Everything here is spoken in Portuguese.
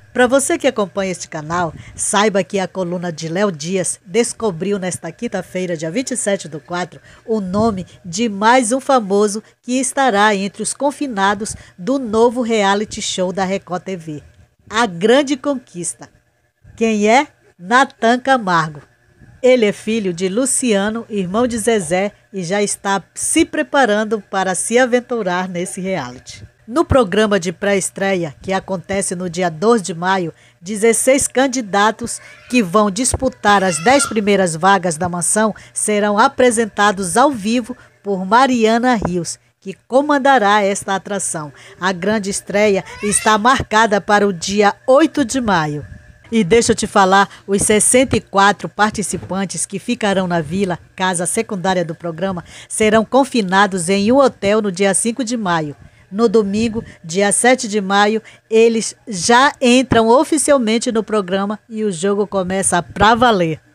Para você que acompanha este canal, saiba que a coluna de Léo Dias descobriu nesta quinta-feira, dia 27/4, o nome de mais um famoso que estará entre os confinados do novo reality show da Record TV, A Grande Conquista. Quem é? Natan Camargo. Ele é filho de Luciano, irmão de Zezé, e já está se preparando para se aventurar nesse reality. No programa de pré-estreia, que acontece no dia 2 de maio, 16 candidatos que vão disputar as 10 primeiras vagas da mansão serão apresentados ao vivo por Mariana Rios, que comandará esta atração. A grande estreia está marcada para o dia 8 de maio. E deixa eu te falar, os 64 participantes que ficarão na vila, casa secundária do programa, serão confinados em um hotel no dia 5 de maio. No domingo, dia 7 de maio, eles já entram oficialmente no programa e o jogo começa pra valer.